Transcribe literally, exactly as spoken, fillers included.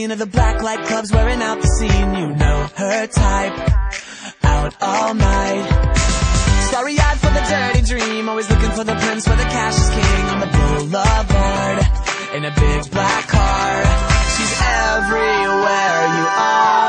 queen of the blacklight clubs, wearing out the scene. You know her type, out all night. Starry-eyed for the dirty dream, always looking for the prince where the cash is king. On the boulevard, in a big black car, she's everywhere you are.